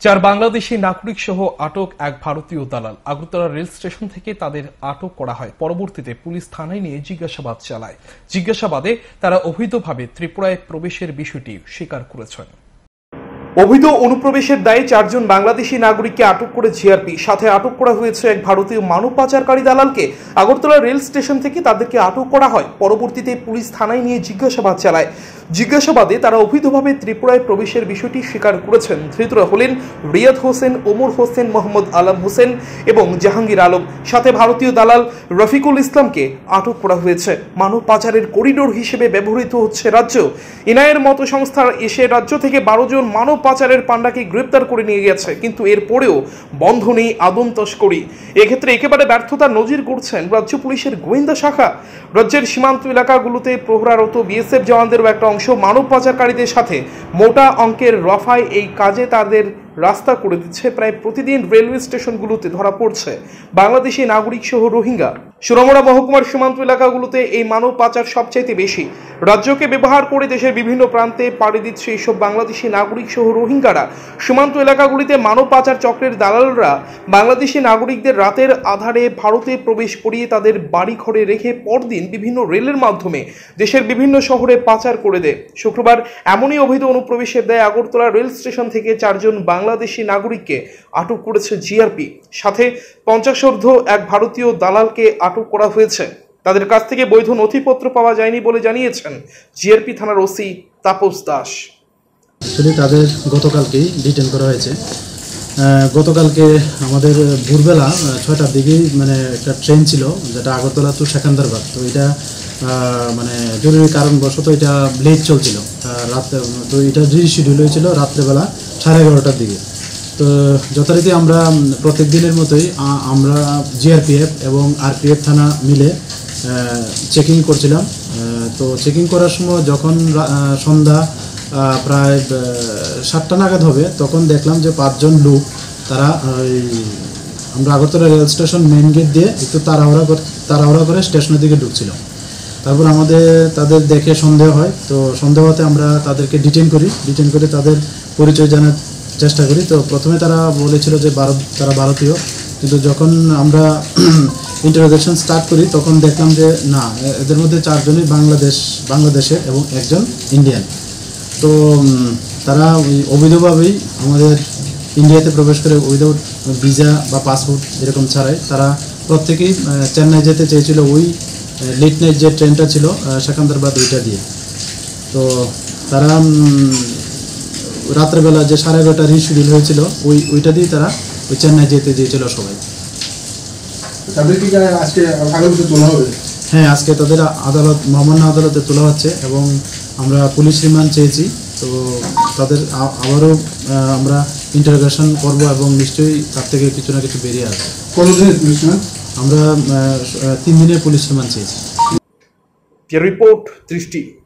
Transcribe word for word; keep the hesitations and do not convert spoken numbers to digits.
চার বাংলাদেশি নাগরিক সহ আটক এক ভারতীয় দালাল। আগরতলা রেল স্টেশন থেকে তাদের আটক করা হয়। পরবর্তীতে পুলিশ থানায় নিয়ে জিজ্ঞাসাবাদ চালায়। জিজ্ঞাসাবাদে তারা অবৈধভাবে ত্রিপুরায় প্রবেশের বিষয়টি স্বীকার করেছেন। অবৈধ অনুপ্রবেশের দায়ে চারজন বাংলাদেশি নাগরিককে আটক করে জিআরপি। সাথে আটক করা হয়েছে এক ভারতীয় মানব পাচারকারী দালালকে। আগরতলা রেল স্টেশন থেকে তাদেরকে আটক করা হয়। পরবর্তীতে পুলিশ থানায় নিয়ে জিজ্ঞাসাবাদ চালায়। জিজ্ঞাসাবাদে তারা অবৈধভাবে ত্রিপুরায় প্রবেশের বিষয়টি স্বীকার করেছেন। ধৃতরা হলেন রিয়াদ হোসেন, ওমর হোসেন, মোহাম্মদ আলম হোসেন এবং জাহাঙ্গীর আলম। সাথে ভারতীয় দালাল রফিকুল ইসলামকে আটক করা হয়েছে। মানব পাচারের করিডোর হিসেবে ব্যবহৃত হচ্ছে রাজ্য। এনআইএর মতো সংস্থা এসে রাজ্য থেকে বারো জন মানব পাচারের পান্ডাকে গ্রেপ্তার করে নিয়ে গেছে, কিন্তু এরপরেও বন্ধ নেই আদম তস্করি। এক্ষেত্রে একেবারে ব্যর্থতার নজির করছেন রাজ্য পুলিশের গোয়েন্দা শাখা। রাজ্যের সীমান্ত এলাকাগুলোতে প্রহরারত বিএসএফ জওয়ানদেরও একটা অংশ মানব পাচারকারীদের সাথে মোটা অঙ্কের রফায় এই কাজে তাদের রাস্তা করে দিচ্ছে। প্রায় প্রতিদিন রেলওয়ে স্টেশনগুলোতে ধরা পড়ছে বাংলাদেশি নাগরিক সহ রোহিঙ্গা। সুরমরা মহকুমার সীমান্ত এলাকাগুলোতে এই মানব পাচার সবচাইতে বেশি। রাজ্যকে ব্যবহার করে দেশের বিভিন্ন প্রান্তে পাড়ি দিচ্ছে এইসব বাংলাদেশি নাগরিক সহ রোহিঙ্গারা। সীমান্ত এলাকাগুলিতে মানব পাচার চক্রের দালালরা বাংলাদেশি নাগরিকদের রাতের আধারে ভারতে প্রবেশ করিয়ে তাদের বাড়ি ঘরে রেখে পরদিন বিভিন্ন রেলের মাধ্যমে দেশের বিভিন্ন শহরে পাচার করে দেয়। শুক্রবার এমনই অবৈধ অনুপ্রবেশের দায়ে আগরতলা রেল স্টেশন থেকে চারজন বাংলাদেশি নাগরিককে আটক করেছে জিআরপি। সাথে পঞ্চাশোর্ধ্ব এক ভারতীয় দালালকে আটক করা হয়েছে। তাদের কাছ থেকে বৈধ নথিপত্র পাওয়া যায়নি বলে জানিয়েছেন জিআরপি থানার ওসি তাপস দাস। তাদের গতকালকেই ডিটেন করা হয়েছে। গতকালকে আমাদের ভোরবেলা ছয়টার দিকেই মানে একটা ট্রেন ছিল যেটা আগরতলা টু সেকেন্দ্রাবাদ। তো এটা মানে জরুরি কারণবশত এটা লেট চলছিল রাত্রে। তো এটা রিশিডিউল হয়েছিল রাত্রেবেলা সাড়ে এগারোটার দিকে। তো যথারীতি আমরা প্রত্যেক দিনের মতোই আমরা জিআরপিএফ এবং আরপিএফ থানা মিলে চেকিং করছিলাম। তো চেকিং করার সময় যখন সন্ধ্যা প্রায় সাতটা নাগাদ হবে তখন দেখলাম যে পাঁচজন লোক তারা ওই আমরা Agartala rail station main gate দিয়ে একটু তাড়াহুড়া তাড়াহুড়া করে স্টেশনের দিকে ঢুকছিল। তারপর আমাদের তাদের দেখে সন্দেহ হয়। তো সন্দেহ হতে আমরা তাদেরকে ডিটেন করি। ডিটেন করে তাদের পরিচয় জানার চেষ্টা করি। তো প্রথমে তারা বলেছিল যে ভারত তারা ভারতীয়, কিন্তু যখন আমরা ইন্টারোগেশন স্টার্ট করি তখন দেখলাম যে না, এদের মধ্যে চারজনই বাংলাদেশ বাংলাদেশের এবং একজন ইন্ডিয়ান। তো তারা অবৈধভাবেই আমাদের ইন্ডিয়াতে প্রবেশ করে উইদাউট ভিসা বা পাসপোর্ট এরকম ছাড়াই তারা প্রত্যেকেই চেন্নাই যেতে চেয়েছিল ওই লেট নাইট যে ট্রেনটা ছিল সেকেন্দ্রাবাদ ওইটা দিয়ে। তো তারা রাত্রেবেলা যে সাড়ে এগারোটা রিশিডিউল হয়েছিল ওই ওইটা দিয়ে তারা ওই চেন্নাই যেতে চেয়েছিল সবাই। হ্যাঁ, আজকে তাদের আদালত মহামান্য আদালতে তোলা হচ্ছে এবং আমরা পুলিশ রিমান্ড চেয়েছি। তো তাদের আবারও আমরা ইন্টারোগেশন করব এবং নিশ্চয়ই তার থেকে কিছু না কিছু বেরিয়ে আসবে। কতদিনের পুলিশ রিমান্ড? আমরা তিন দিনের পুলিশ রিমান্ড চেয়েছি। রিপোর্ট দৃষ্টি।